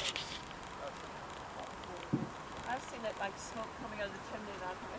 I've seen it like smoke coming out of the chimney and I've